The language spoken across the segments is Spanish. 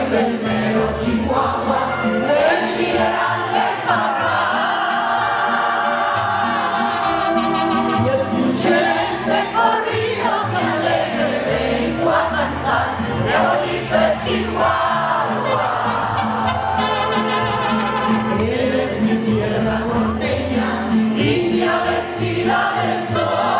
del mero Chihuahua, el mineral de Parral. Y escuché este corrido que alegre vengo a cantar, qué bonito es Chihuahua. Eres mi tierra norteña, india vestida de sol.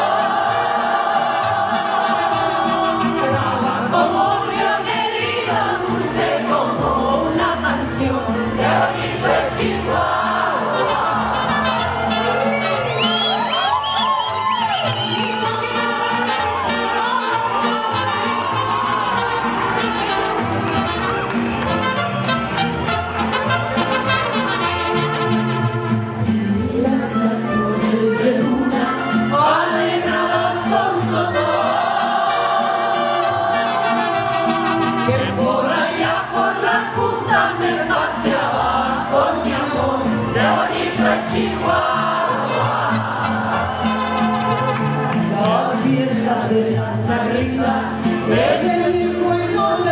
Las fiestas de Santa Rita es el hijo y noble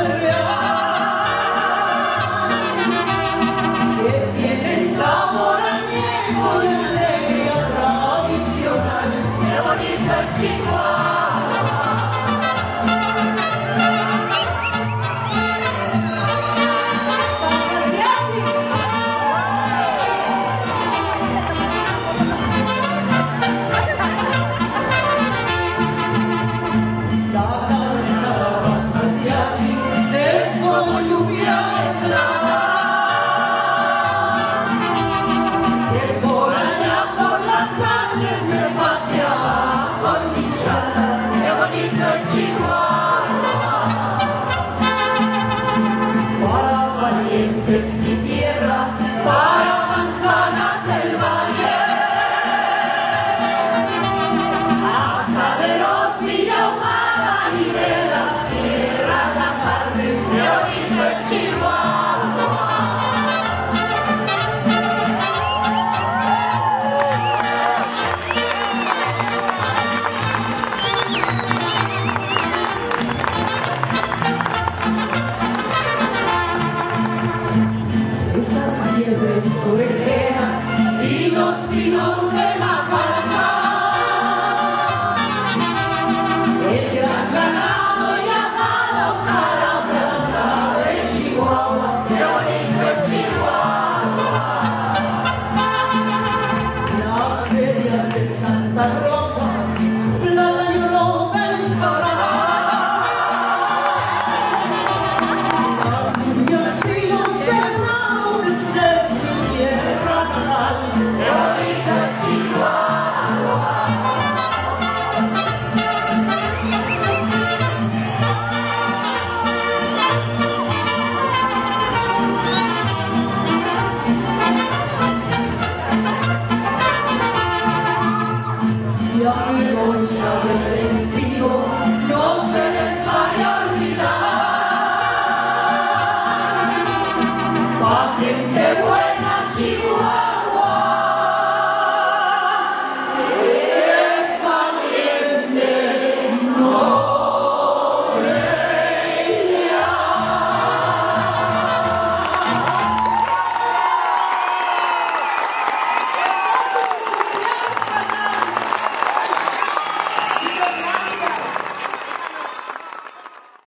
real, que tienen sabor añejo y alegría tradicional. ¡Qué bonito es Chihuahua! Que por allá por las calles me paseaba con mi chala.